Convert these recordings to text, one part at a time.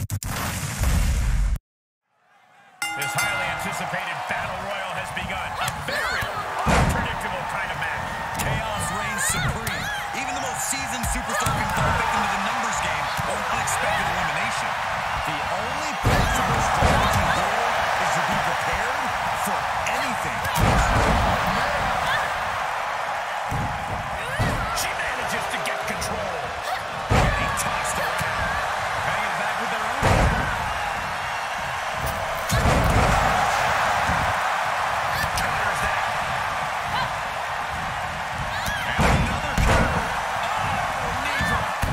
This highly anticipated battle royal has begun. A very unpredictable kind of match. Chaos reigns supreme. Even the most seasoned superstar can fall victim to the numbers game or unexpected elimination. The only possible strategy here is to be prepared for anything. She manages to get control. Getting tossed around. Cutting it back with their own. Counters that. And another counter. Oh, knee drop.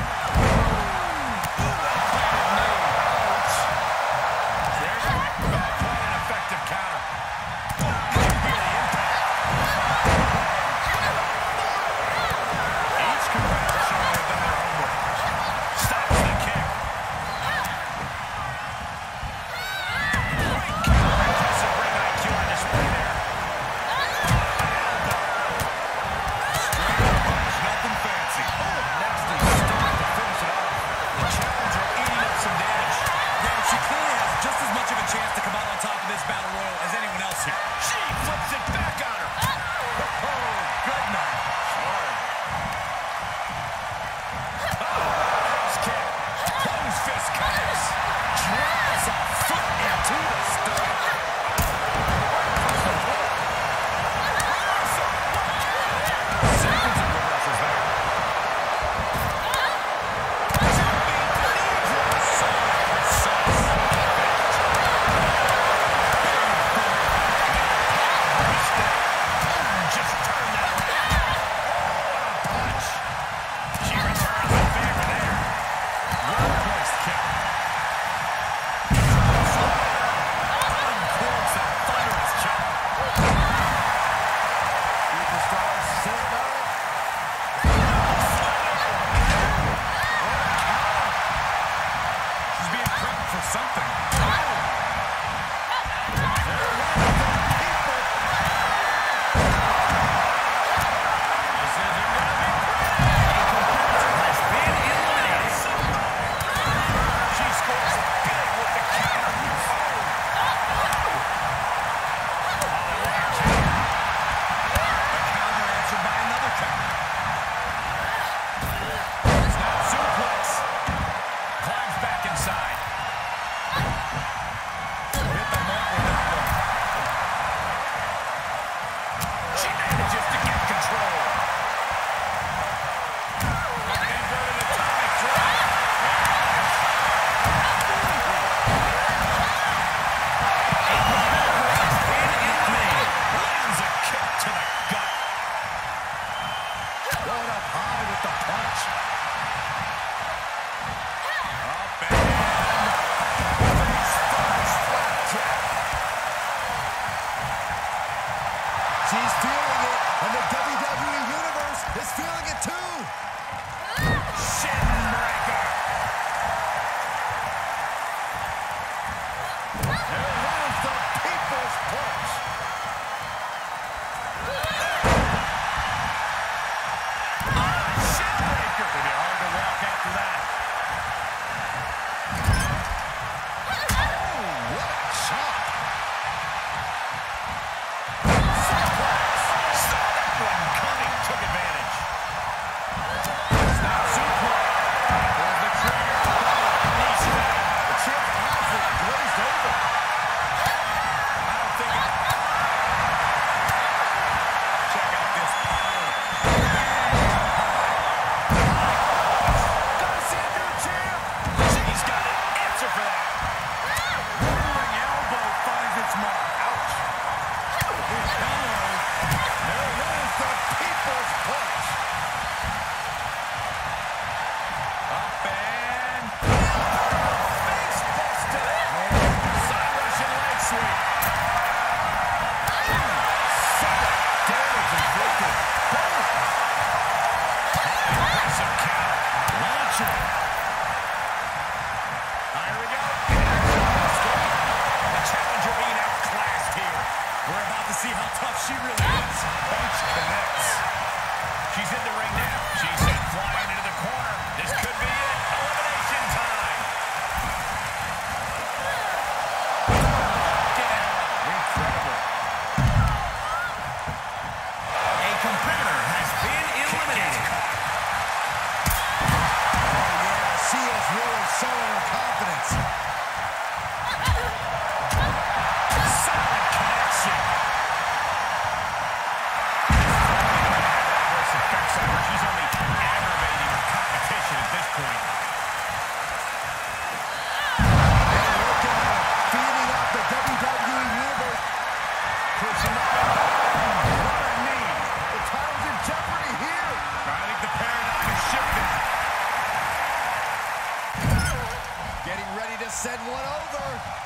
send one over.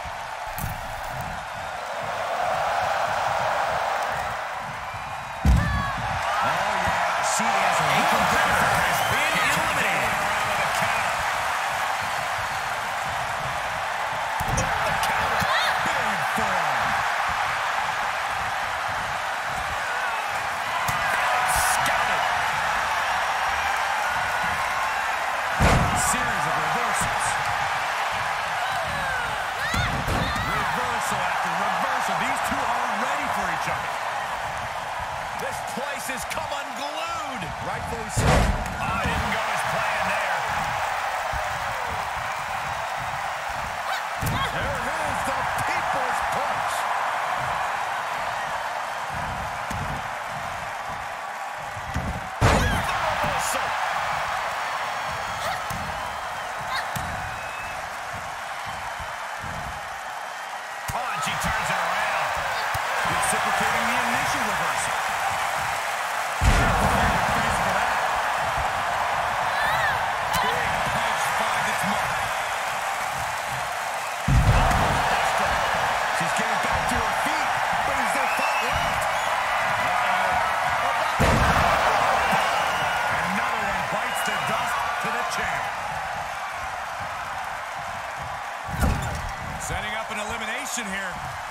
Oh, yeah, she is a competitor has been eliminated. With a count. The counter. Big form. Scouted. Series of reversals. Reversal after reversal. These two are ready for each other. This place has come unglued. Rightfully so. Oh, it didn't go as planned there. There is the people's punch. Reversal. Oh, and she turns it around. Reciprocating the initial reversal. Setting up an elimination here.